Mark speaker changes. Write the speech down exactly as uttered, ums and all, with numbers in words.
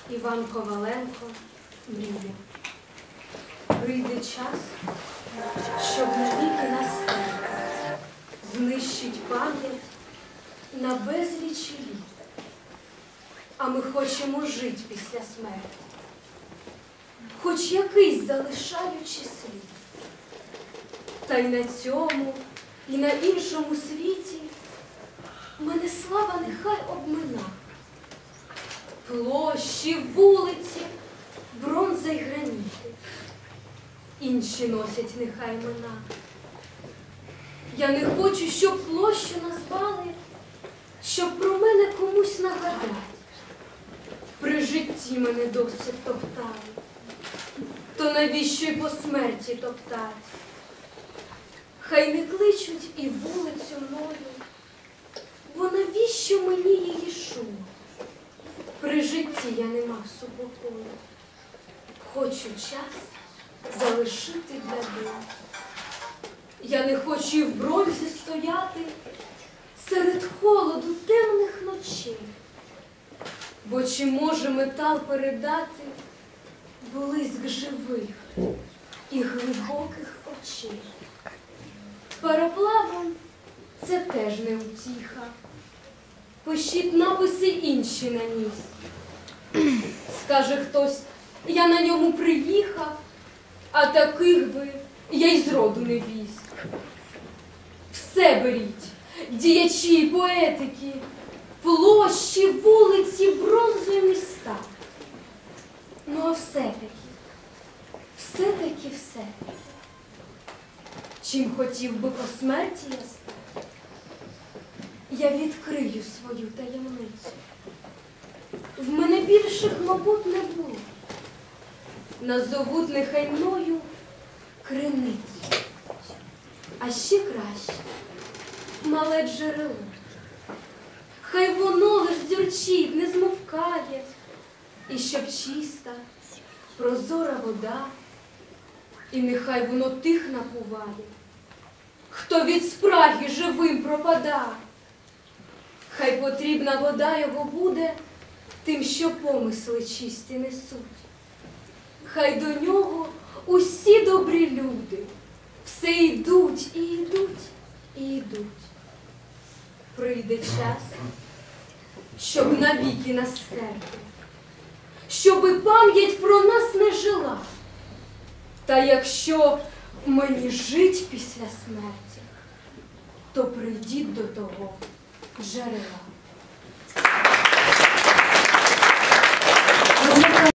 Speaker 1: Іван Коваленко мріє. Прийде час, щоб навіки нас знищить пам'ять на безлічі літ. А ми хочемо жити після смерті, хоч якийсь залишаючи слід. Та й на цьому, і на іншому світі мене слава нехай обмина. Площі, вулиці, бронза й граніти, інші носять нехай імена. Я не хочу, щоб площу назвали, щоб про мене комусь нагадати. При житті мене досить топтали, то навіщо й по смерті топтать? Хай не кличуть і вулицю мною, бо навіщо мені її шум? При житті я не мав супокою, хочу час залишити для дому. Я не хочу і в бронзі стояти серед холоду темних ночей, бо чи може метал передати блиск живих і глибоких очей? Пароплавом це теж не утіха, пишіть написи інші на ніс. Скаже хтось, я на ньому приїхав, а таких би я й зроду не віз. Все беріть, діячі, поетики, площі, вулиці, бронзу і міста. Ну а все-таки, все-таки все. Чим хотів би по смерті я стати, я відкрию свою таємницю. В мене більших, мабуть, не було. Назовуть нехай мною криницю. А ще краще мале джерело. Хай воно лиш дзюрчить, не змовкає, і щоб чиста, прозора вода, і нехай воно тих напуває, хто від спраги живим пропада. Хай потрібна вода його буде тим, що помисли чисті несуть. Хай до нього усі добрі люди все йдуть і йдуть і йдуть. Прийде час, щоб навіки нас стерти, щоби пам'ять про нас не жила. Та якщо мені жить після смерті, то прийдіть до того джерела.